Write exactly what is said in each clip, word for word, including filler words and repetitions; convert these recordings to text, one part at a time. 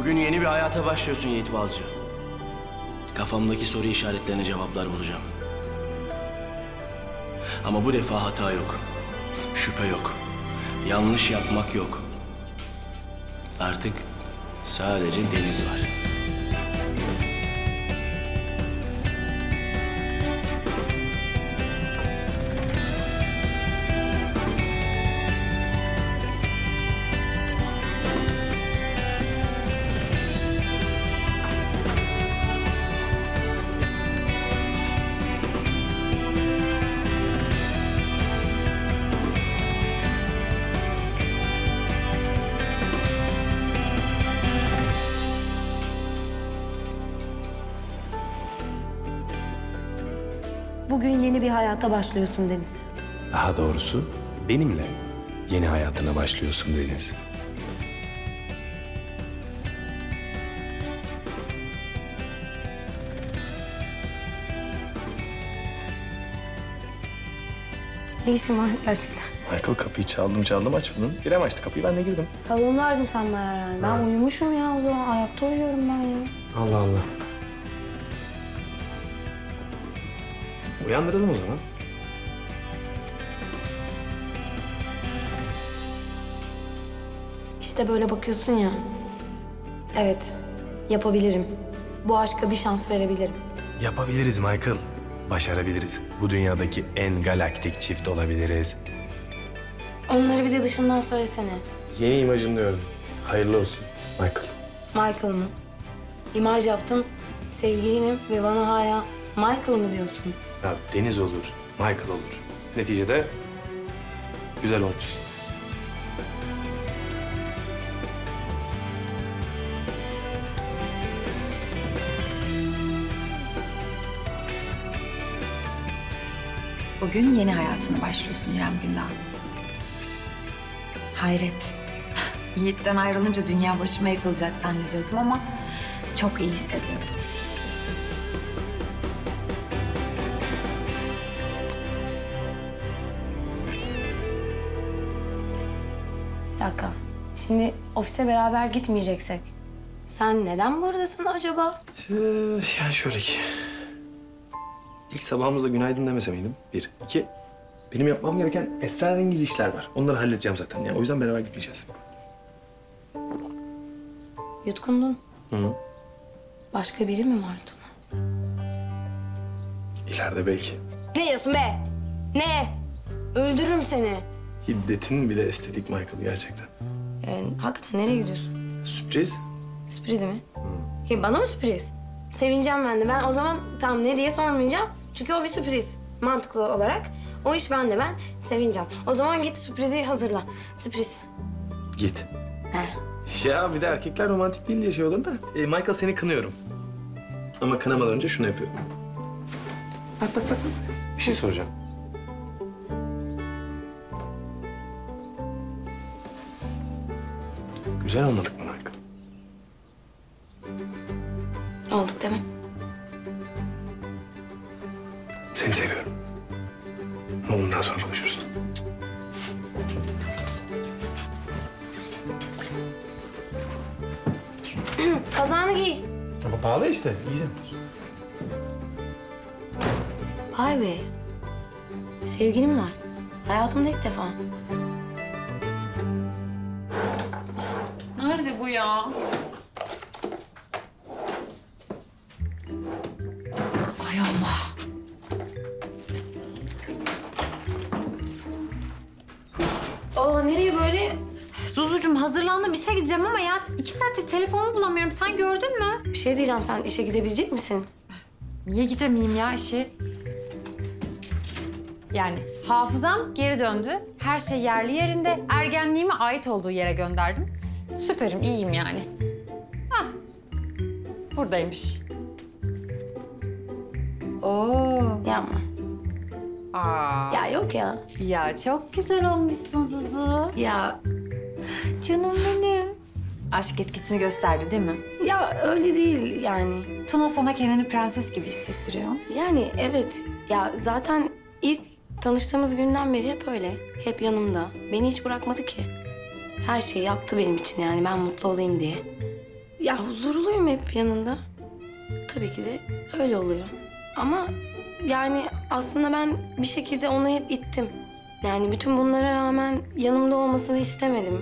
Bugün yeni bir hayata başlıyorsun Yiğit Balcı. Kafamdaki soru işaretlerine cevaplar bulacağım. Ama bu defa hata yok. Şüphe yok. Yanlış yapmak yok. Artık sadece Deniz var. Bugün yeni bir hayata başlıyorsun Deniz. Daha doğrusu benimle yeni hayatına başlıyorsun Deniz. Ne işin var gerçekten? Michael kapıyı çaldım çaldım açmadın. İrem açtı kapıyı, ben de girdim. Salondaydın sen bayağı yani. Ben Ha. uyumuşum ya o zaman. Ayakta uyuyorum ben ya. Allah Allah. Uyandıralım o zaman. İşte böyle bakıyorsun ya. Evet, yapabilirim. Bu aşka bir şans verebilirim. Yapabiliriz Michael. Başarabiliriz. Bu dünyadaki en galaktik çift olabiliriz. Onları bir de dışından söylesene. Yeni imajın diyorum. Hayırlı olsun Michael. Michael mı? İmaj yaptım, sevgilinim ve bana hala Michael mı diyorsun? Ya Deniz olur, Michael olur. Neticede güzel olmuş. Bugün yeni hayatına başlıyorsun İrem Gündoğan. Hayret. Yiğit'ten ayrılınca dünya başıma yıkılacak zannediyordum ama çok iyi hissediyorum. Bir dakika. Şimdi ofise beraber gitmeyeceksek. Sen neden buradasın acaba? Ee, yani şöyle ki... İlk sabahımızda günaydın demese miydim? Bir. İki, benim yapmam gereken esrarengiz işler var. Onları halledeceğim zaten. Yani o yüzden beraber gitmeyeceğiz. Yutkundun. Hı hı. Başka biri mi var Tuna? İleride belki. Ne diyorsun be? Ne? Öldürürüm seni. Hiddetin bile estetik Michael gerçekten. Ee, hakikaten nereye gidiyorsun? Sürpriz. Sürpriz mi? Ya bana mı sürpriz? Sevineceğim ben de. Ben o zaman tam ne diye sormayacağım. Çünkü o bir sürpriz. Mantıklı olarak. O iş bende. Ben sevineceğim. O zaman git sürprizi hazırla. Sürpriz. Git. He. Ya bir de erkekler romantik değil diye şey olur da. E, Michael seni kınıyorum. Ama kınamadan önce şunu yapıyorum. Bak bak bak. bak. Bir şey soracağım. Güzel olmadık mı Michael? Olduk değil mi? Seni seviyorum. Ama bundan sonra konuşuruz. Kazağını giy. Ama pahalı işte. Yiyeceğim. Vay be. Sevgilim var. Hayatımda ilk defa. Nerede bu ya? Hay Allah. Aa nereye böyle? Zuzucuğum hazırlandım, işe gideceğim ama ya iki saattir telefonumu bulamıyorum. Sen gördün mü? Bir şey diyeceğim, sen işe gidebilecek misin? Niye gidemeyeyim ya işe? Yani hafızam geri döndü. Her şey yerli yerinde. Ergenliğime ait olduğu yere gönderdim. Süperim, iyiyim yani. Hah. Buradaymış. Oo. Yapma. Aa. Ya yok ya. Ya çok güzel olmuşsun Zuzu. Ya Canım benim. Aşk etkisini gösterdi değil mi? ya öyle değil yani. Tuna sana kendini prenses gibi hissettiriyor. Yani evet. Ya zaten ilk tanıştığımız günden beri hep öyle. Hep yanımda. Beni hiç bırakmadı ki. Her şeyi yaptı benim için yani ben mutlu olayım diye. Ya huzurluyum hep yanında. Tabii ki de öyle oluyor. Ama yani aslında ben bir şekilde onu hep ittim. Yani bütün bunlara rağmen yanımda olmasını istemedim.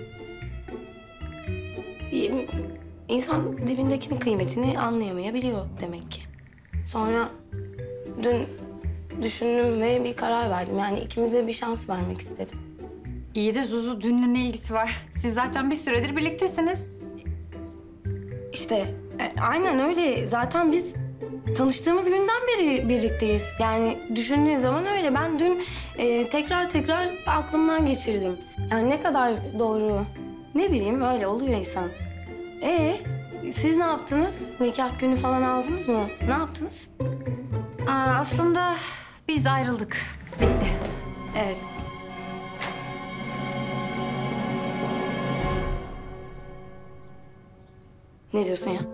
İnsan dibindekinin kıymetini anlayamayabiliyor demek ki. Sonra dün düşündüm ve bir karar verdim. Yani ikimize bir şans vermek istedim. İyi de Zuzu dünle ne ilgisi var? Siz zaten bir süredir birliktesiniz. İşte e, aynen öyle. Zaten biz tanıştığımız günden beri birlikteyiz. Yani düşündüğün zaman öyle. Ben dün e, tekrar tekrar aklımdan geçirdim. Yani ne kadar doğru. Ne bileyim öyle oluyor insan. Ee, siz ne yaptınız? Nikah günü falan aldınız mı? Ne yaptınız? Aa, aslında biz ayrıldık. Bitti. Evet. Ne diyorsun ya?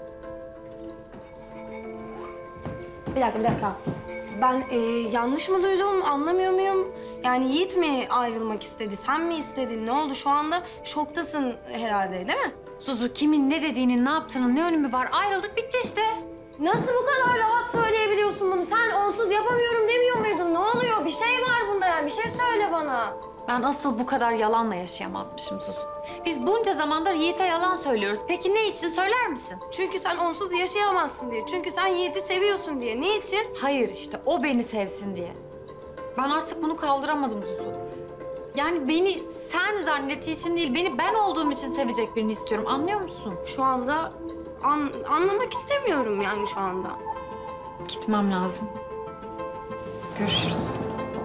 Bir dakika, bir dakika. Ben e, yanlış mı duydum, anlamıyor muyum? Yani Yiğit mi ayrılmak istedi, sen mi istedin? Ne oldu? Şu anda şoktasın herhalde, değil mi? Zuzu kimin ne dediğinin, ne yaptığının ne önemi var? Ayrıldık bitti işte. Nasıl bu kadar rahat söyleyebiliyorsun bunu? Sen onsuz yapamıyorum demiyor muydun? Ne oluyor? Bir şey var bunda yani. Bir şey söyle bana. Ben asıl bu kadar yalanla yaşayamazmışım Zuzu. Biz bunca zamandır Yiğit'e yalan söylüyoruz. Peki ne için söyler misin? Çünkü sen onsuz yaşayamazsın diye. Çünkü sen Yiğit'i seviyorsun diye. Ne için? Hayır işte o beni sevsin diye. Ben artık bunu kaldıramadım Zuzu. Yani beni sen zannettiği için değil, beni ben olduğum için sevecek birini istiyorum. Anlıyor musun? Şu anda an, anlamak istemiyorum yani şu anda. Gitmem lazım. Görüşürüz.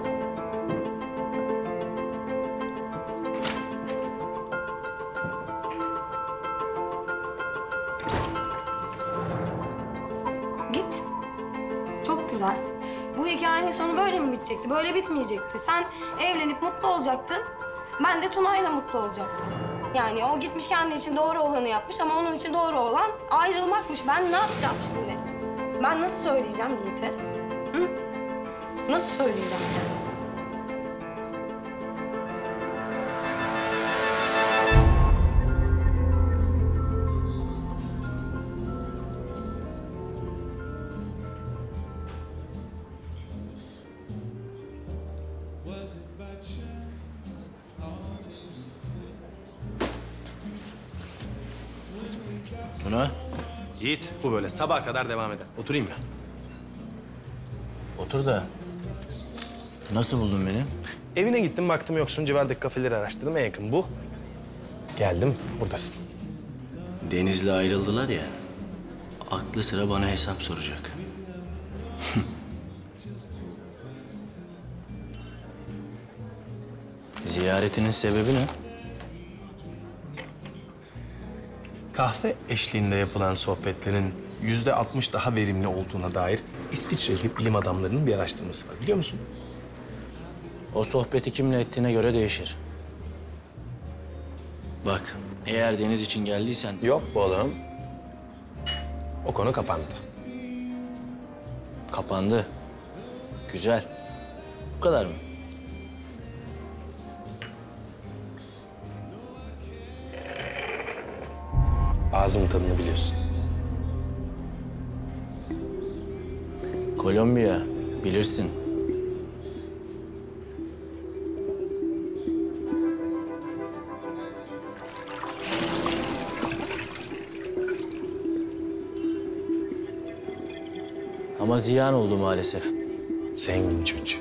Git. Çok güzel. Bu hikayenin sonu böyle mi bitecekti? Böyle bitmeyecekti. Sen evlenip mutlu olacaktın. Ben de Tuna'yla mutlu olacaktım. Yani o gitmiş kendi için doğru olanı yapmış ama onun için doğru olan ayrılmakmış. Ben ne yapacağım şimdi? Ben nasıl söyleyeceğim Yiğit'e? Hı? Nasıl söyleyeceğim yani? Tuna, Yiğit, bu böyle sabaha kadar devam eder. Oturayım ben. otur da. Nasıl buldun beni? Evine gittim, baktım yoksun. Civardaki kafeleri araştırdım. En yakın bu. Geldim, buradasın. Deniz'le ayrıldılar ya. Aklı sıra bana hesap soracak. Ziyaretinin sebebi ne? Kahve eşliğinde yapılan sohbetlerin yüzde altmış daha verimli olduğuna dair İsviçreli bilim adamlarının bir araştırması var. Biliyor musun? O sohbeti kimle ettiğine göre değişir. Bak, eğer Deniz için geldiysen... Yok bu oğlum. O konu kapandı. Kapandı. Güzel. Bu kadar mı? Ağzın tadını biliyorsun. Kolombiya, bilirsin. Ama ziyan oldu maalesef. Zengin çocuğu.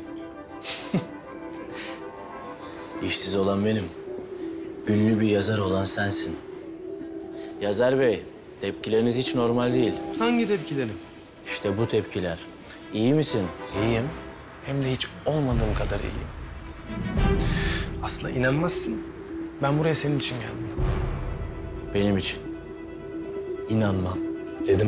İşsiz olan benim. Ünlü bir yazar olan sensin. Yazar bey, tepkileriniz hiç normal değil. Hangi tepkilerim? İşte bu tepkiler. İyi misin? İyiyim. Hem de hiç olmadığım kadar iyiyim. Aslında inanmazsın. Ben buraya senin için geldim. Benim için. İnanmam. Dedim.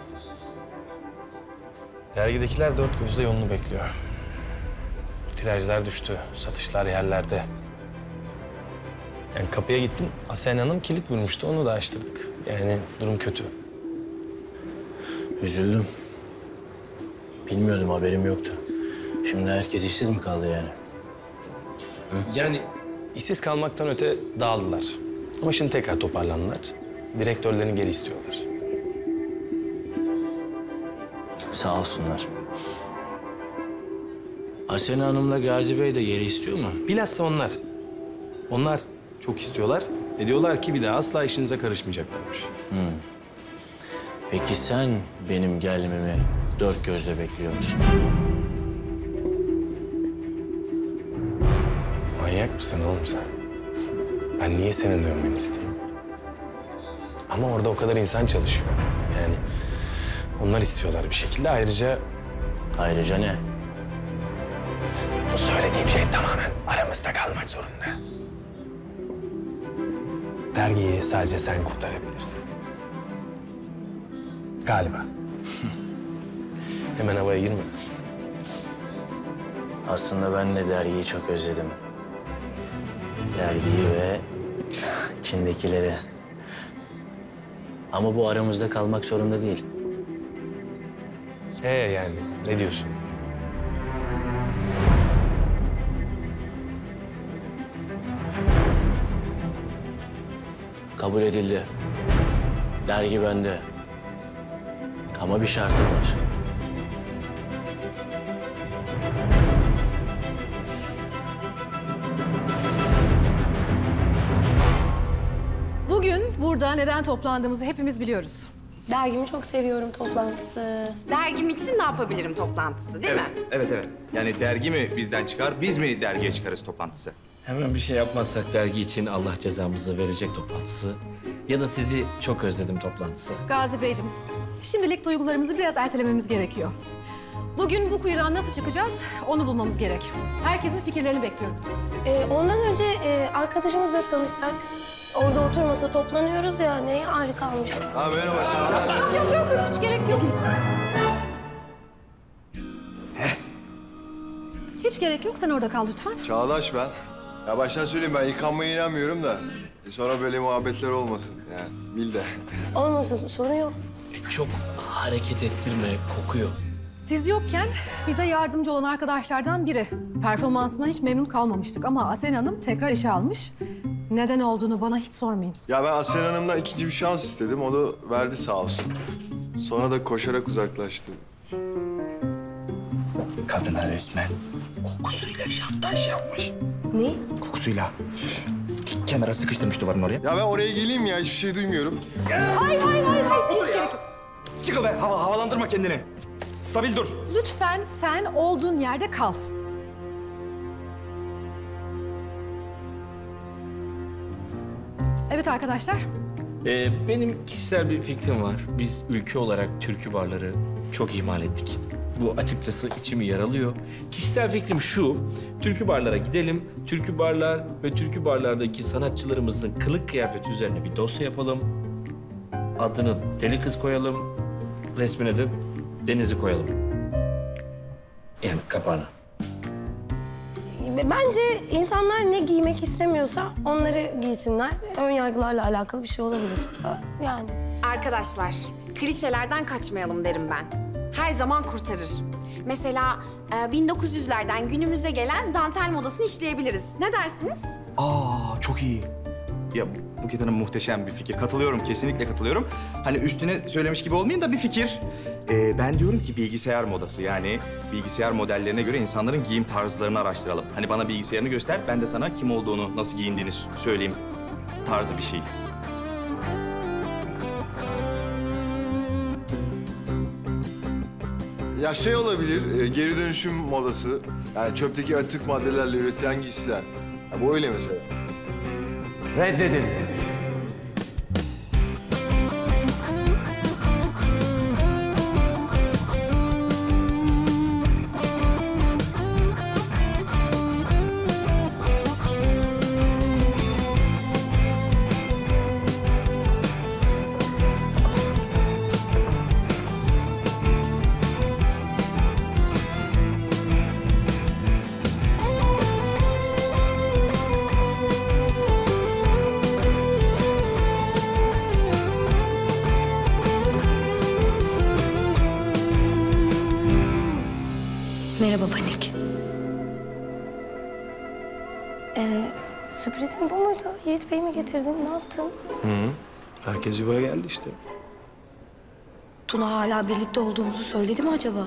Dergidekiler dört gözle yolunu bekliyor. Tirajlar düştü, satışlar yerlerde. Yani kapıya gittim, Asena Hanım kilit vurmuştu, onu da açtırdık. Yani durum kötü. Üzüldüm. Bilmiyordum, haberim yoktu. Şimdi herkes işsiz mi kaldı yani? Yani işsiz kalmaktan öte dağıldılar. Ama şimdi tekrar toparlandılar. direktörlerini geri istiyorlar. Sağ olsunlar. Asena Hanım'la Gazi Bey de geri istiyor mu? Bilhassa onlar. Onlar çok istiyorlar. E diyorlar ki bir daha asla işinize karışmayacaklarmış. Peki sen benim gelmemi dört gözle bekliyor musun? Manyak mısın oğlum sen? Ben niye senin dönmeni isteyeyim? Ama orada o kadar insan çalışıyor. Yani onlar istiyorlar bir şekilde. Ayrıca Ayrıca ne? bu söylediğim şey tamamen aramızda kalmak zorunda. Dergiyi sadece sen kurtarabilirsin. Galiba. Hemen havaya girme. Aslında ben de dergiyi çok özledim. Dergiyi ve içindekileri. Ama bu aramızda kalmak zorunda değil. Ee yani ne diyorsun? Kabul edildi. Dergi bende. Ama bir şartım var. Bugün burada neden toplandığımızı hepimiz biliyoruz. Dergimi çok seviyorum toplantısı. Dergim için ne yapabilirim toplantısı değil Evet, mi? evet, evet. Yani dergi mi bizden çıkar, biz mi dergiye çıkarız toplantısı? Hemen bir şey yapmazsak dergi için Allah cezamızı verecek toplantısı. Ya da sizi çok özledim toplantısı. Gazi Beyciğim, şimdilik duygularımızı biraz ertelememiz gerekiyor. Bugün bu kuyudan nasıl çıkacağız onu bulmamız gerek. Herkesin fikirlerini bekliyorum. Ee, ondan önce e, arkadaşımızla tanışsak. Orada oturmasa toplanıyoruz ya. Neye ayrı kalmış? Ha merhaba Çağlar. Yok yok yok, hiç gerek yok. Hiç gerek yok, sen orada kal lütfen. Çağdaş ben. Ya baştan söyleyeyim ben yıkanmaya inanmıyorum da. E sonra böyle muhabbetler olmasın yani. Bil de. Olmasın, sorun yok. Çok hareket ettirme, kokuyor. Siz yokken bize yardımcı olan arkadaşlardan biri. Performansından hiç memnun kalmamıştık ama Asena Hanım tekrar işe almış. Neden olduğunu bana hiç sormayın. Ya ben Aslen Hanım'dan ikinci bir şans istedim. O da verdi sağ olsun. Sonra da koşarak uzaklaştı. Kadına resmen kokusuyla şantaj yapmış. Ne? Kokusuyla. Kenara sıkıştırmış duvarın oraya. Ya ben oraya geleyim ya hiçbir şey duymuyorum. Hayır, hayır, hayır, hayır. Hiç gerek yok. Çıkıl be, hava, havalandırma kendini. Stabil dur. Lütfen sen olduğun yerde kal. Evet arkadaşlar. Ee, benim kişisel bir fikrim var. Biz ülke olarak türkü barları çok ihmal ettik. Bu açıkçası içimi yaralıyor. Kişisel fikrim şu, türkü barlara gidelim. Türkü barlar ve türkü barlardaki sanatçılarımızın kılık kıyafeti üzerine bir dosya yapalım. Adını Deli Kız koyalım. Resmine de Deniz'i koyalım. Yani kapağına. Bence insanlar ne giymek istemiyorsa onları giysinler. Ön yargılarla alakalı bir şey olabilir. Yani. Arkadaşlar, klişelerden kaçmayalım derim ben. Her zaman kurtarır. Mesela e, bin dokuz yüzlerden günümüze gelen dantel modasını işleyebiliriz. Ne dersiniz? Aa, çok iyi. Ya Buket Hanım muhteşem bir fikir. Katılıyorum, kesinlikle katılıyorum. Hani üstüne söylemiş gibi olmayayım da bir fikir. Ee, ben diyorum ki bilgisayar modası yani bilgisayar modellerine göre insanların giyim tarzlarını araştıralım. Hani bana bilgisayarını göster, ben de sana kim olduğunu, nasıl giyindiğini söyleyeyim tarzı bir şey. Ya şey olabilir, e, geri dönüşüm modası. Yani çöpteki atık maddelerle üretilen giysiler. Ya bu öyle mesela. Reddedildi. Merhaba Panik. Ee, sürprizin bu muydu? Yiğit Bey mi getirdin? Ne yaptın? Herkes yuvaya geldi işte. Tuna hala birlikte olduğumuzu söyledi mi acaba?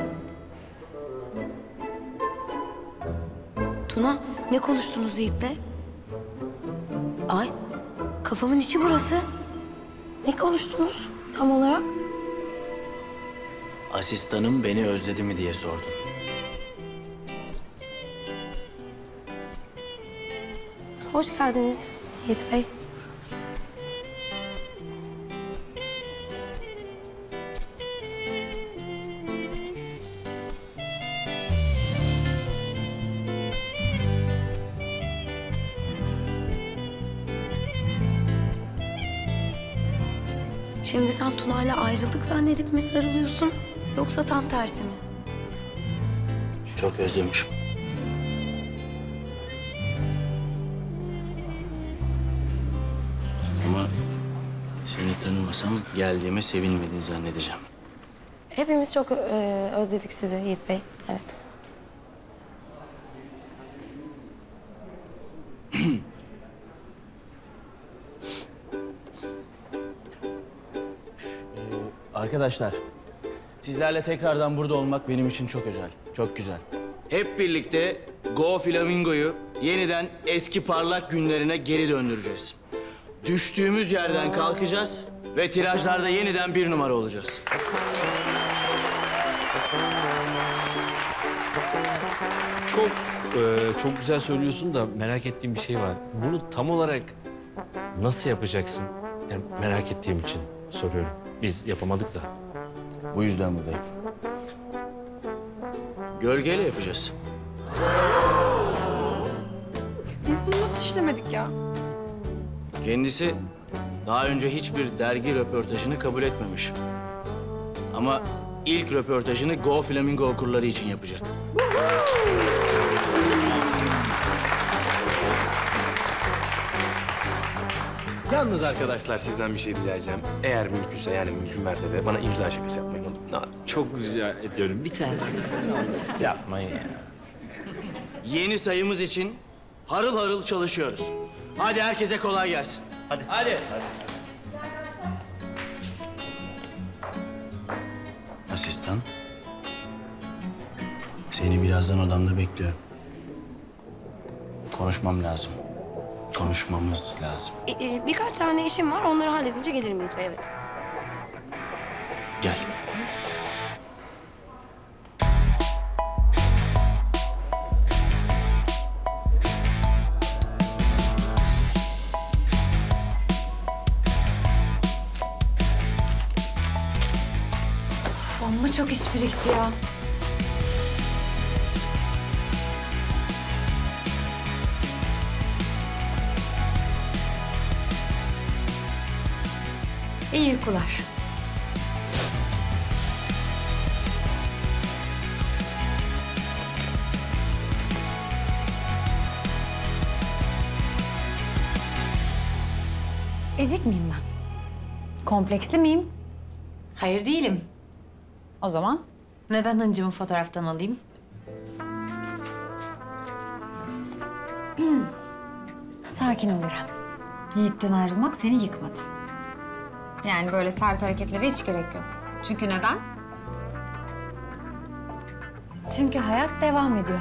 Tuna, ne konuştunuz Yiğit'le? Ay, kafamın içi burası. Ne konuştunuz tam olarak? Asistanım beni özledi mi diye sordu. Hoş geldiniz Yiğit Bey. Şimdi sen Tuna'yla ayrıldık zannedip mi sarılıyorsun? Yoksa tam tersi mi? Çok özlemişim. Ama seni tanımasam geldiğime sevinmediğini zannedeceğim. Hepimiz çok e, özledik sizi Yiğit Bey. Evet. Arkadaşlar, sizlerle tekrardan burada olmak benim için çok özel, çok güzel. Hep birlikte Go Flamingo'yu yeniden eski parlak günlerine geri döndüreceğiz. Düştüğümüz yerden kalkacağız ve tirajlarda yeniden bir numara olacağız. Çok e, çok güzel söylüyorsun da merak ettiğim bir şey var. Bunu tam olarak nasıl yapacaksın? Yani merak ettiğim için soruyorum. Biz yapamadık da. Bu yüzden buradayım. Gölgeyle yapacağız. Biz bunu nasıl işlemedik ya? Kendisi daha önce hiçbir dergi röportajını kabul etmemiş. Ama ilk röportajını Go Flamingo okurları için yapacak. Yalnız arkadaşlar sizden bir şey rica edeceğim. Eğer mümkünse yani mümkün mertebe bana imza şakası yapmayın. Ne olur. Çok rica ediyorum. Bir tane. Yapmayın ya. Yeni sayımız için harıl harıl çalışıyoruz. Hadi herkese kolay gelsin. Hadi. Hadi. Asistan. Seni birazdan odamda bekliyorum. Konuşmam lazım. Konuşmamız lazım. E, e, birkaç tane işim var. Onları halledince gelirim Yiğit Bey. Evet. Gel. Of, amma çok iş birikti ya. İyi uykular. Ezik miyim ben? Kompleksli miyim? Hayır değilim. O zaman neden hıncımı fotoğraftan alayım? Sakin ol İrem. Yiğit'ten ayrılmak seni yıkmadı. Yani böyle sert hareketlere hiç gerek yok. Çünkü neden? Çünkü hayat devam ediyor.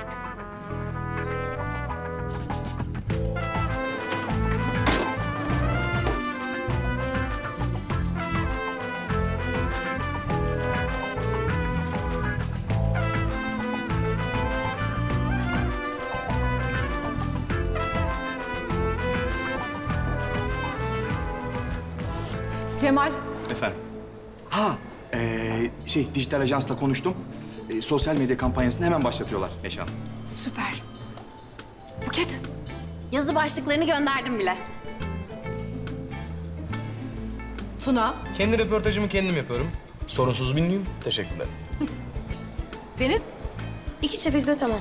Cemal, Efendim? Ha, ee, şey dijital ajansla konuştum. Ee, sosyal medya kampanyasını hemen başlatıyorlar Yaşar. süper. Buket, Yazı başlıklarını gönderdim bile. Tuna, Kendi röportajımı kendim yapıyorum. Sorunsuz bilmiyorum. Teşekkürler. Deniz, İki çevirde tamam.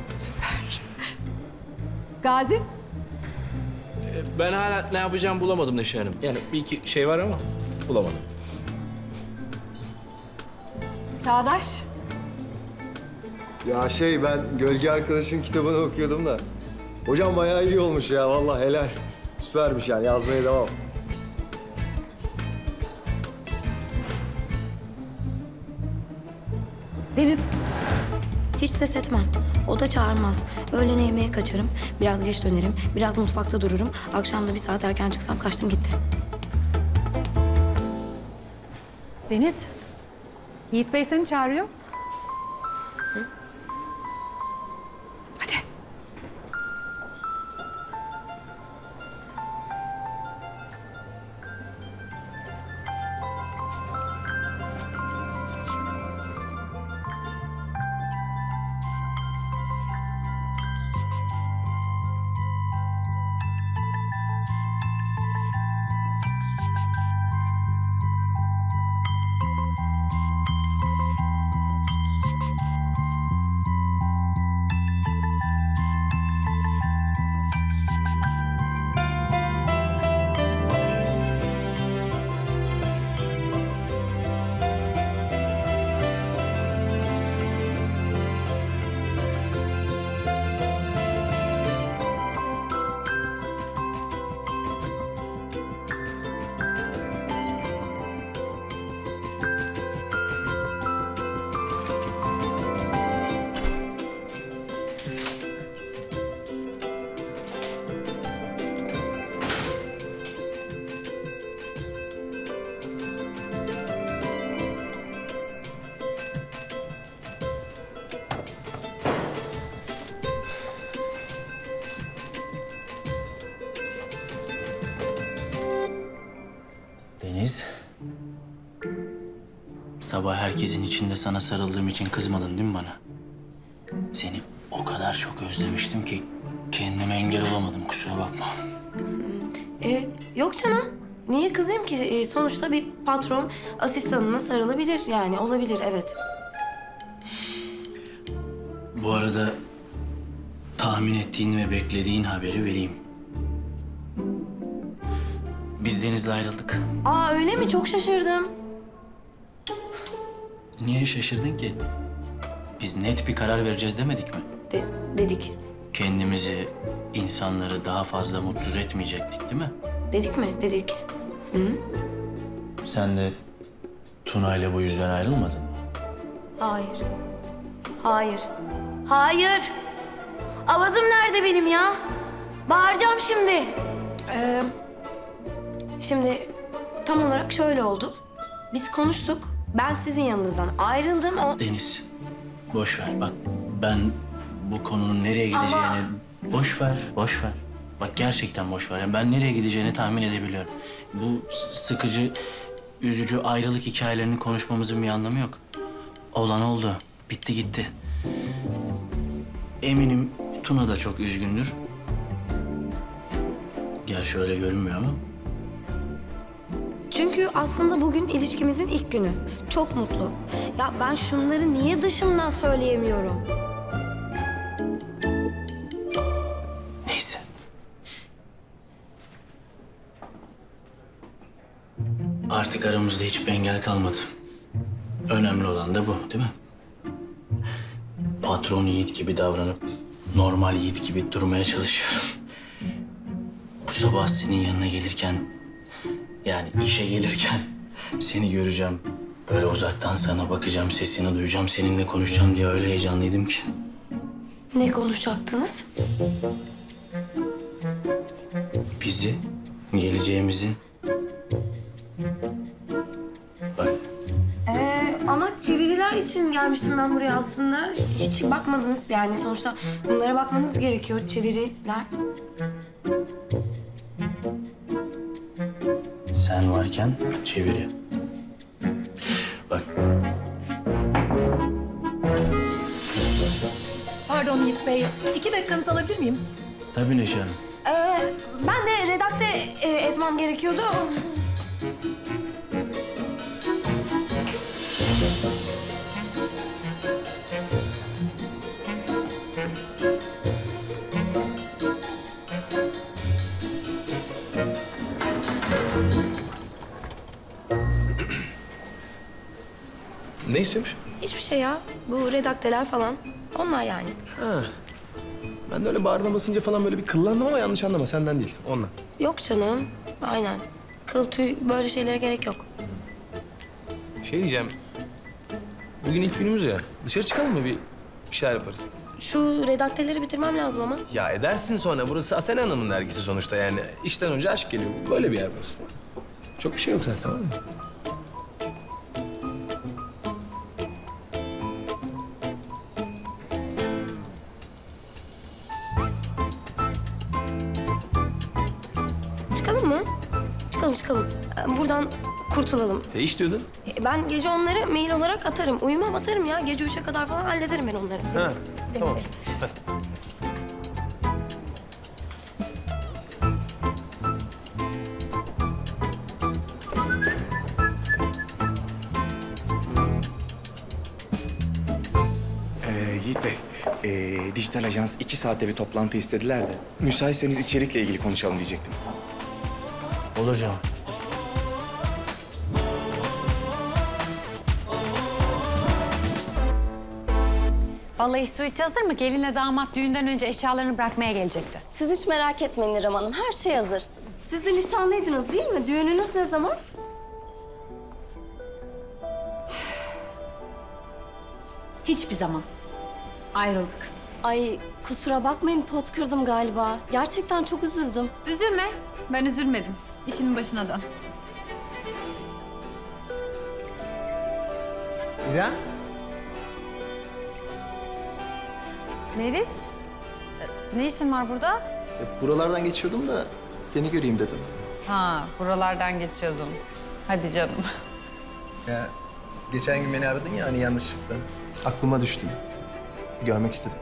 Gazi, Ben hala ne yapacağımı bulamadım Neşe Hanım. Yani bir iki şey var ama bulamadım. Çağdaş. Ya şey ben Gölge Arkadaş'ın kitabını okuyordum da. Hocam bayağı iyi olmuş ya vallahi helal. Süpermiş yani yazmaya devam. ses etmem. O da çağırmaz. Öğlene yemeğe kaçarım. Biraz geç dönerim. Biraz mutfakta dururum. Akşam da bir saat erken çıksam kaçtım gitti. Deniz, Yiğit Bey seni çağırıyor. Hadi. Deniz. Sabah herkesin içinde sana sarıldığım için kızmadın değil mi bana? Seni o kadar çok özlemiştim ki kendime engel olamadım, kusura bakma. Ee, yok canım. Niye kızayım ki? Ee, sonuçta bir patron asistanına sarılabilir yani. Olabilir, evet. Bu arada tahmin ettiğin ve beklediğin haberi vereyim. Biz Deniz'le ayrıldık. Aa öyle mi? Çok şaşırdım. Niye şaşırdın ki? Biz net bir karar vereceğiz demedik mi? De- dedik. Kendimizi, insanları daha fazla mutsuz etmeyecektik değil mi? Dedik mi? Dedik. Hı? Sen de Tuna'yla bu yüzden ayrılmadın mı? Hayır. Hayır. Hayır. Avazım nerede benim ya? Bağıracağım şimdi. Ee, şimdi tam olarak şöyle oldu. Biz konuştuk. Ben sizin yanınızdan ayrıldım. O... Deniz, boş ver. Bak ben bu konunun nereye gideceğini... Ama... Boş ver, boş ver. Bak gerçekten boş ver. Yani ben nereye gideceğini tahmin edebiliyorum. Bu sıkıcı, üzücü ayrılık hikayelerini konuşmamızın bir anlamı yok. Olan oldu. Bitti gitti. Eminim Tuna da çok üzgündür. Gerçi öyle görünmüyor ama. Çünkü aslında bugün ilişkimizin ilk günü. Çok mutlu. Ya ben şunları niye dışımdan söyleyemiyorum? Neyse. Artık aramızda hiçbir engel kalmadı. Önemli olan da bu, değil mi? Patron Yiğit gibi davranıp normal Yiğit gibi durmaya çalışıyorum. Bu sabah senin yanına gelirken, yani işe gelirken seni göreceğim. Böyle uzaktan sana bakacağım, sesini duyacağım, seninle konuşacağım diye öyle heyecanlıydım ki. Ne konuşacaktınız? Bizi, geleceğimizi. Bak. Ee, ama çeviriler için gelmiştim ben buraya aslında. Hiç bakmadınız yani sonuçta bunlara bakmanız gerekiyor çeviriler. Sen varken çeviri. Bak. Pardon Yiğit Bey, iki dakikanızı alabilir miyim? Tabii Neşe Hanım. Ee, ben de redakte e, etmem gerekiyordu. Ne istiyormuş? Hiçbir şey ya. Bu redakteler falan. Onlar yani. Ha. Ben de öyle bağrına basınca falan böyle bir kıllandım ama yanlış anlama. Senden değil, ondan. Yok canım. Aynen. Kıl tüy böyle şeylere gerek yok. Şey diyeceğim. Bugün ilk günümüz ya. Dışarı çıkalım mı bir? Bir şeyler yaparız. Şu redakteleri bitirmem lazım ama. Ya edersin sonra. Burası Asena Hanım'ın dergisi sonuçta yani. İşten önce aşk geliyor. Böyle bir yer burası. Çok bir şey yok zaten, tamam mı? Çıkalım mı? Çıkalım çıkalım. Ee, Buradan kurtulalım. E iş diyordun. Ee, Ben gece onları mail olarak atarım. Uyumam atarım ya. Gece üçe kadar falan hallederim ben onları. Ha, tamam. Hadi. Ee, Yiğit Bey, ee, dijital ajans iki saatte bir toplantı istediler de... ...müsaitseniz içerikle ilgili konuşalım diyecektim. Olur canım. Balayı suiti hazır mı? Gelinle damat düğünden önce eşyalarını bırakmaya gelecekti. Siz hiç merak etmeyin İrem Hanım. Her şey hazır. Siz de nişanlıydınız değil mi? Düğününüz ne zaman? Hiçbir zaman. Ayrıldık. Ay kusura bakmayın pot kırdım galiba. Gerçekten çok üzüldüm. Üzülme. Ben üzülmedim. İşinin başına dön. İrem? Meriç, e, ne işin var burada? E, buralardan geçiyordum da seni göreyim dedim. Ha, buralardan geçiyordum. Hadi canım. Ya geçen gün beni aradın ya hani yanlışlıkla. Aklıma düştün. Görmek istedim.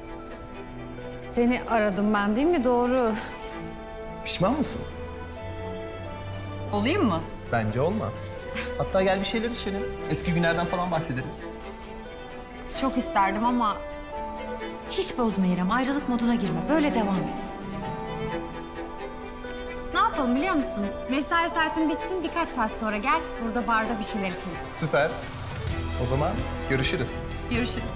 Seni aradım ben değil mi? Doğru. Pişman mısın? Olayım mı? Bence olma. Hatta gel bir şeyler içelim. Eski günlerden falan bahsederiz. Çok isterdim ama hiç bozma İrem. Ayrılık moduna girme. Böyle devam et. Ne yapalım biliyor musun? Mesai saatin bitsin, birkaç saat sonra gel. Burada barda bir şeyler içelim. Süper. O zaman görüşürüz. Görüşürüz.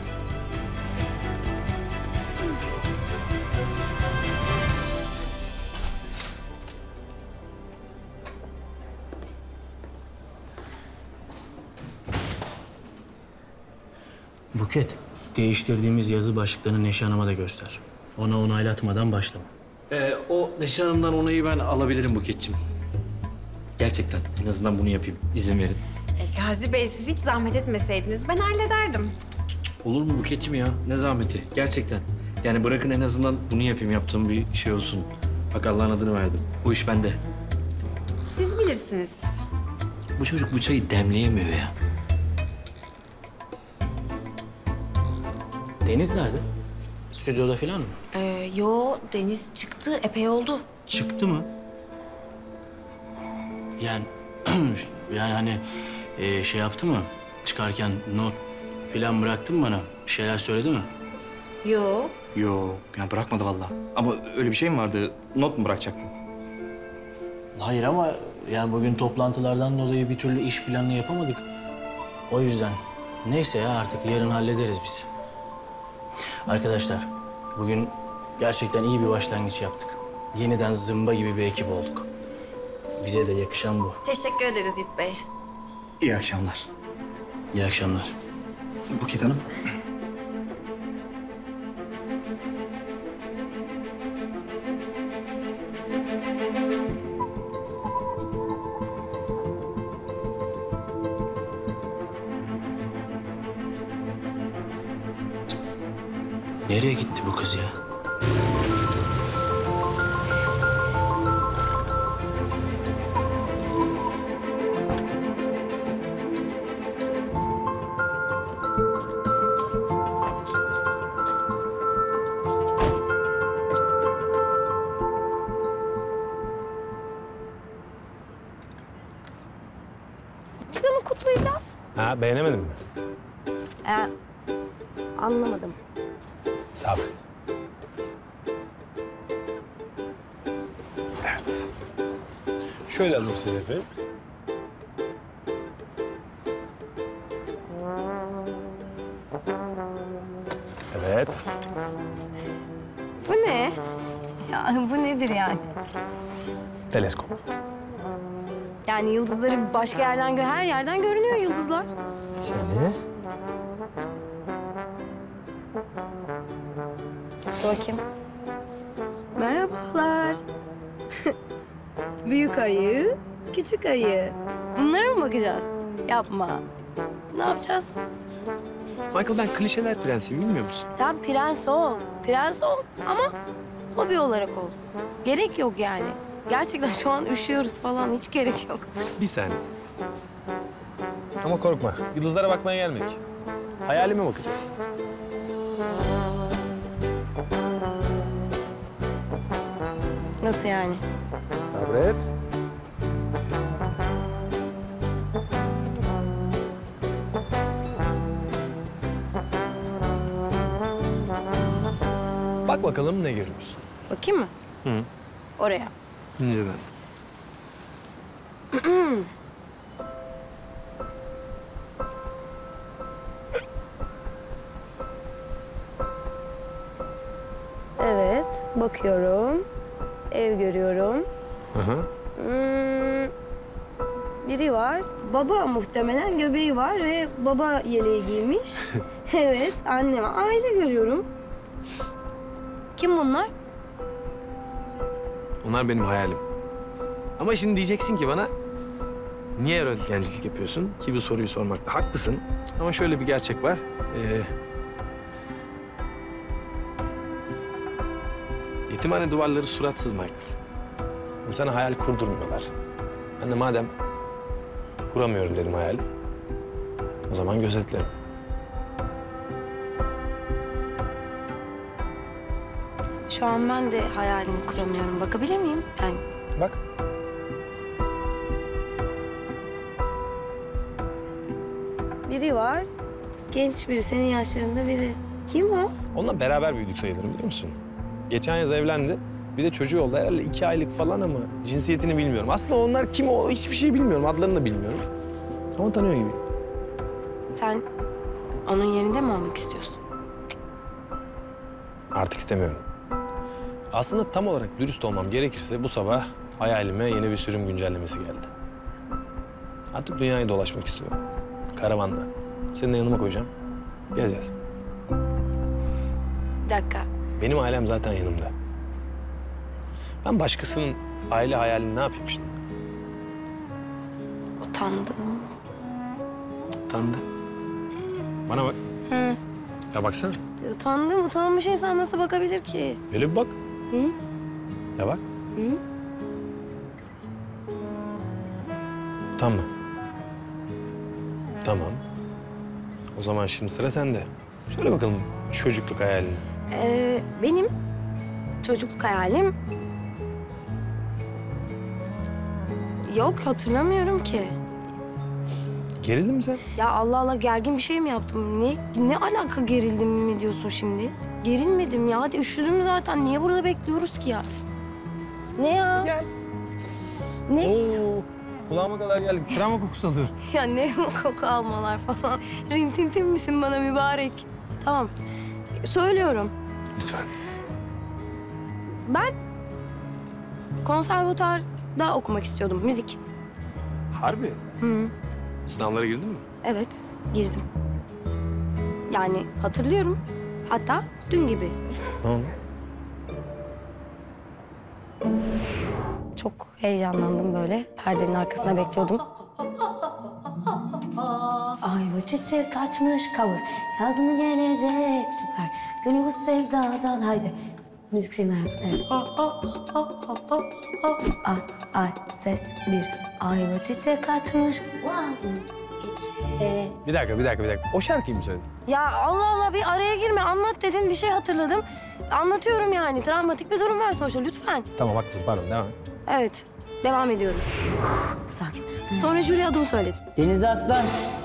Buket, değiştirdiğimiz yazı başlıklarını Neşe Hanım'a da göster. Ona onaylatmadan başlama. Ee, o Neşe Hanım'dan onayı ben alabilirim Buket'ciğim. Gerçekten en azından bunu yapayım. İzin verin. E, Gazi Bey siz hiç zahmet etmeseydiniz ben hallederdim. Olur mu Buket'ciğim ya? Ne zahmeti? Gerçekten. Yani bırakın en azından bunu yapayım, yaptığım bir şey olsun. Bak Allah'ın adını verdim. Bu iş bende. Siz bilirsiniz. Bu çocuk bu çayı demleyemiyor ya. Deniz nerede? Stüdyoda falan mı? Ee, yo Deniz çıktı epey oldu. Çıktı mı? Yani yani hani e, şey yaptı mı? Çıkarken not falan bıraktı mı bana? Bir şeyler söyledi mi? Yo. Yo, yani bırakmadı vallahi. Ama öyle bir şey mi vardı? Not mu bırakacaktın? Hayır ama yani bugün toplantılardan dolayı bir türlü iş planını yapamadık. O yüzden. Neyse ya artık yarın hallederiz biz. Arkadaşlar bugün gerçekten iyi bir başlangıç yaptık. Yeniden zımba gibi bir ekip olduk. Bize de yakışan bu. Teşekkür ederiz Yiğit Bey. İyi akşamlar. İyi akşamlar. Buket Hanım. Nereye gitti bu kız ya? Bir de mi kutlayacağız? Ha, beğenemedin mi? Ee, anlamadım. Sabret. Evet. Şöyle alayım size efendim. Evet. Bu ne? Ya bu nedir yani? Teleskop. Yani yıldızları başka yerden gö her yerden görünüyor yıldızlar. Seni Dur bakayım. Merhabalar. Büyük ayı, küçük ayı. Bunlara mı bakacağız? Yapma. Ne yapacağız? Michael, ben klişeler prensiyim, bilmiyor musun? Sen prens ol. Prens ol ama hobi olarak ol. Gerek yok yani. Gerçekten şu an üşüyoruz falan. Hiç gerek yok. Bir saniye. Ama korkma, yıldızlara bakmaya gelmedik. Hayalime bakacağız. Nasıl yani? Sabret. Bak bakalım ne görüyorsun. Bakayım mı? Hı. Oraya. İnceden. Evet, bakıyorum. Ev görüyorum. Hı hı. Hmm, biri var. Baba muhtemelen göbeği var ve baba yeleği giymiş. Evet, anne var. Aile görüyorum. Kim bunlar? Onlar benim hayalim. Ama şimdi diyeceksin ki bana, niye röntgencilik yapıyorsun? Ki bu soruyu sormakta haklısın. Ama şöyle bir gerçek var. Ee, yetimhane duvarları suratsız Michael. İnsana hayal kurdurmuyorlar. Ben de madem kuramıyorum dedim hayal, o zaman gözetlerim. Şu an ben de hayalimi kuramıyorum. Bakabilir miyim? Ben. Bak. Biri var. Genç biri, senin yaşlarında biri. Kim o? Onunla beraber büyüdük sayılırım, biliyor musun? Geçen yaz evlendi. Bir de çocuğu oldu. Herhalde iki aylık falan ama cinsiyetini bilmiyorum. Aslında onlar kim o hiçbir şey bilmiyorum. Adlarını da bilmiyorum. Ama tanıyor gibi. Sen onun yerinde mi olmak istiyorsun? Artık istemiyorum. Aslında tam olarak dürüst olmam gerekirse bu sabah hayalime yeni bir sürüm güncellemesi geldi. Artık dünyayı dolaşmak istiyorum. Karavanla. Seni de yanıma koyacağım. Gezeceğiz. Bir dakika. Benim ailem zaten yanımda. Ben başkasının aile hayalini ne yapayım şimdi? Utandım. Utandı. Bana bak. Hı. Ya baksana. Utandım. Utanmış insan nasıl bakabilir ki? Öyle bir bak. Hı? Ya bak. Hı? Utanma. Tamam. O zaman şimdi sıra sende. Söyle bakalım çocukluk hayalini. Ee, benim çocukluk hayalim... Yok, hatırlamıyorum ki. Gerildin mi sen? Ya Allah Allah, gergin bir şey mi yaptım? Ne, ne alaka gerildim mi diyorsun şimdi? Gerilmedim ya. Hadi üşüdüm zaten. Niye burada bekliyoruz ki ya? Ne ya? Gel. Ne? Oo, kulağıma kadar geldik. Travma kokusu alıyorum. Ya ne bu koku almalar falan. Rintintin misin bana mübarek? Tamam. Söylüyorum. Lütfen. Ben konservatuarda okumak istiyordum. Müzik. Harbi? Hı. Sınavlara girdin mi? Evet, girdim. Yani hatırlıyorum. Hatta dün gibi. Ne oldu? Çok heyecanlandım böyle. Perdenin arkasına bekliyordum. Ayva çiçek açmış kavur. Yaz mı gelecek süper. Günü bu sevdadan haydi. Müzik senin hayatın, evet. Ay, ay, ses bir. Ayva çiçek açmış. Vazım içe. Bir dakika, bir dakika, bir dakika. O şarkıyı mı söyledin? Ya Allah Allah, bir araya girme. Anlat dedin, bir şey hatırladım. Anlatıyorum yani. Travmatik bir durum var sonuçta, lütfen. Tamam, haklısın. Pardon, devam et. Evet, devam ediyorum. Sakin. Sonra jüri adımı söyledim. Deniz Aslan.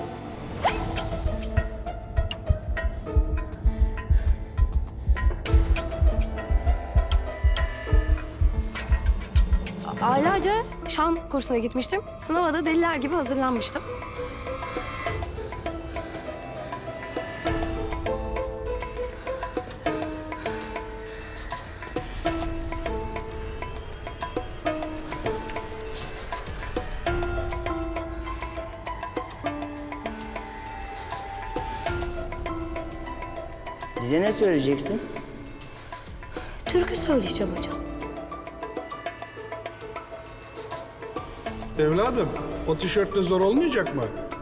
Aylarca şan kursuna gitmiştim. Sınava da deliler gibi hazırlanmıştım. Bize ne söyleyeceksin? türkü söyleyeceğim hocam. Evladım, o tişörtle zor olmayacak mı?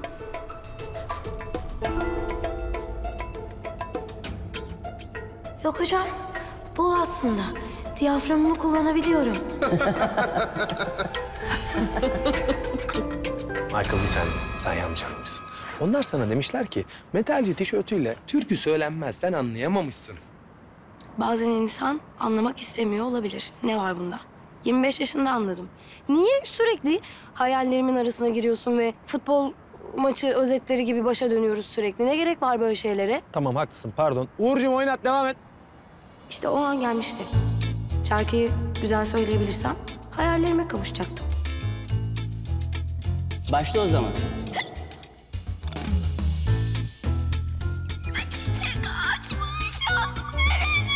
Yok hocam, bol aslında. Diyaframımı kullanabiliyorum. Michael bir sen, sen yanlış anlamışsın. Onlar sana demişler ki metalci tişörtüyle türkü söylenmez, sen anlayamamışsın. Bazen insan anlamak istemiyor olabilir. Ne var bunda? yirmi beş yaşında anladım. Niye sürekli hayallerimin arasına giriyorsun ve futbol maçı özetleri gibi başa dönüyoruz sürekli? Ne gerek var böyle şeylere? Tamam haklısın, pardon. Uğurcuğum oynat, devam et. İşte o an gelmişti. Şarkıyı güzel söyleyebilirsem hayallerime kavuşacaktım. Başla o zaman. Çiçek açmış yaz gelecek.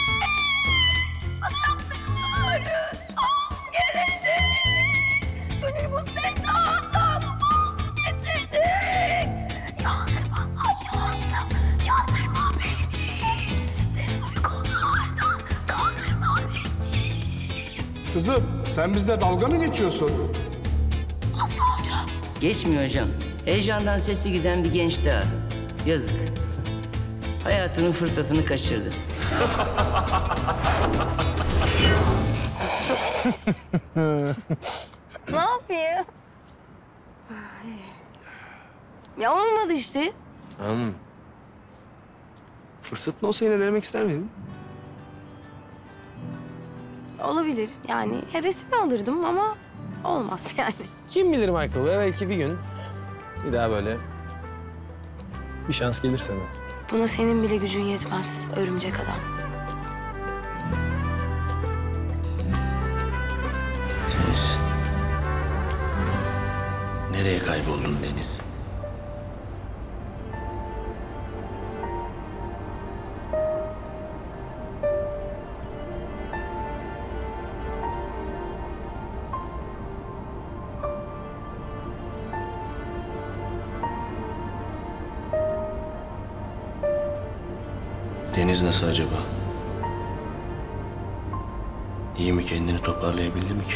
Yaptıkların son gelecek. Gönül bu sevdadan vazgeçecek. Yandım Allah yandım. Yandırma beni. Derin uykulardan kaldırma beni. Kızım, sen bizle dalga mı geçiyorsun? Aslı hocam. Geçmiyor hocam. Heyecandan sesi giden bir genç daha. Yazık. Hayatının fırsatını kaçırdı. Ne yapayım? Ya olmadı işte. Anladım. Fırsatın olsa yine denemek ister miydin? Olabilir. Yani hevesimi alırdım ama olmaz yani. Kim bilir Michael, belki bir gün bir daha böyle bir şans gelir sana. Buna senin bile gücün yetmez örümcek adam. Deniz. Nereye kayboldun Deniz? Deniz nasıl acaba? İyi mi, kendini toparlayabildi mi ki?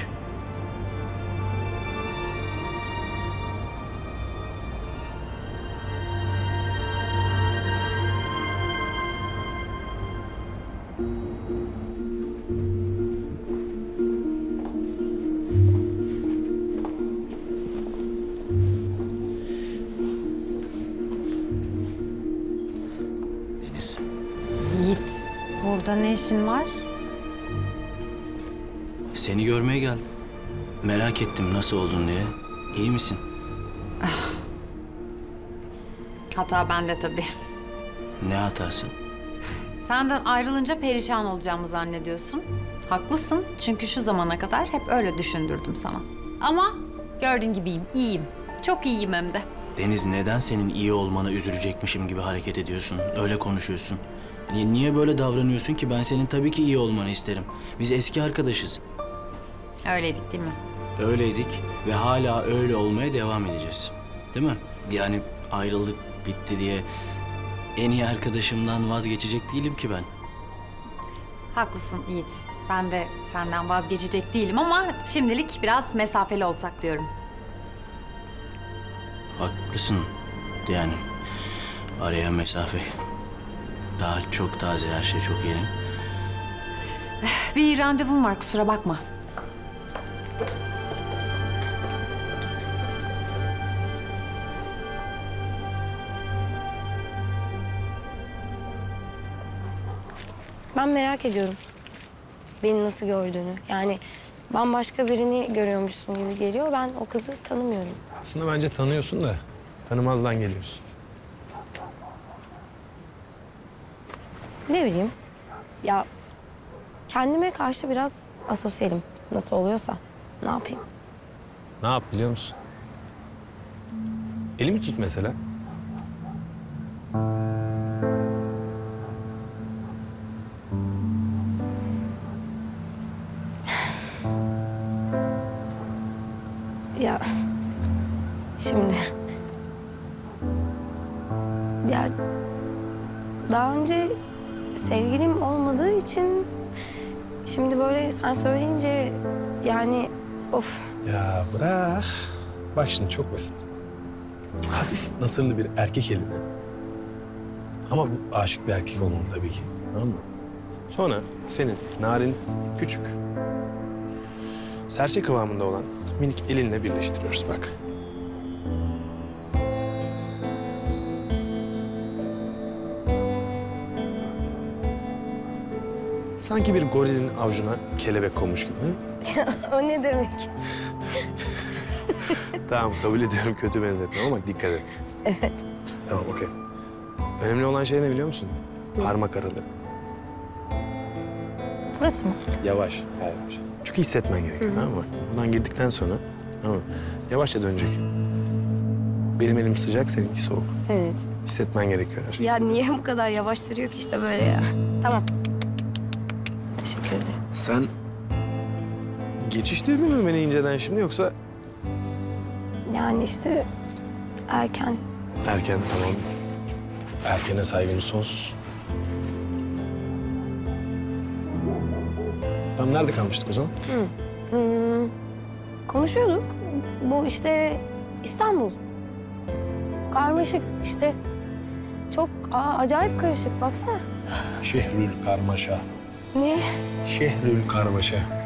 Deniz. Yiğit, burada ne işin var? Seni görmeye geldim. Merak ettim nasıl oldun diye. İyi misin? Hata bende tabii. Ne hatası? Senden ayrılınca perişan olacağımı zannediyorsun. Haklısın çünkü şu zamana kadar hep öyle düşündürdüm sana. Ama gördüğün gibiyim, iyiyim. Çok iyiyim hem de. Deniz, neden senin iyi olmana üzülecekmişim gibi hareket ediyorsun? Öyle konuşuyorsun. Ni- Niye böyle davranıyorsun ki? Ben senin tabii ki iyi olmanı isterim. Biz eski arkadaşız. Öyleydik değil mi? Öyleydik ve hala öyle olmaya devam edeceğiz. Değil mi? Yani ayrılık bitti diye en iyi arkadaşımdan vazgeçecek değilim ki ben. Haklısın Yiğit. Ben de senden vazgeçecek değilim ama şimdilik biraz mesafeli olsak diyorum. Haklısın. Yani araya mesafe. Daha çok taze, her şey çok yeni. Bir randevum var, kusura bakma. Ben merak ediyorum. Beni nasıl gördüğünü. Yani bambaşka birini görüyormuşsun gibi geliyor. Ben o kızı tanımıyorum. Aslında bence tanıyorsun da tanımazdan geliyorsun. Ne bileyim. Ya kendime karşı biraz asosyalim. Nasıl oluyorsa. Ne yapayım? Ne yap biliyor musun? Elimi tut mesela. Ya şimdi ya daha önce sevgilim olmadığı için şimdi böyle sen söyleyince yani of. Ya bırak. Bak şimdi çok basit. Hafif nasırlı bir erkek eline. Ama bu aşık bir erkek olmalı tabii ki. Tamam mı? Sonra senin narin, küçük, serçe kıvamında olan minik elinle birleştiriyoruz bak. Sanki bir gorilin avucuna kelebek konmuş gibi. Hı? O ne demek? Tamam, kabul ediyorum kötü benzetme ama bak dikkat et. Evet. Tamam, okey. Önemli olan şey ne biliyor musun? Parmak araları. Burası mı? Yavaş, yavaş. Çünkü hissetmen gerekiyor, tamam mı? Buradan girdikten sonra, tamam mı? Yavaşça dönecek. Benim elim sıcak, seninki soğuk. Evet. Hissetmen gerekiyor her şeyi. Ya niye bu kadar yavaş sürüyor ki işte böyle ya? Tamam. Teşekkür ederim. Sen geçiştirdin mi beni inceden şimdi yoksa Yani işte erken. erken tamam. Erkene saygımız sonsuz. Tam nerede kalmıştık o zaman? Hı. Hmm, konuşuyorduk. Bu işte İstanbul. Karmaşık işte. Çok aa, acayip karışık baksana. Şehrül karmaşa. Ne? Şehrül karmaşa.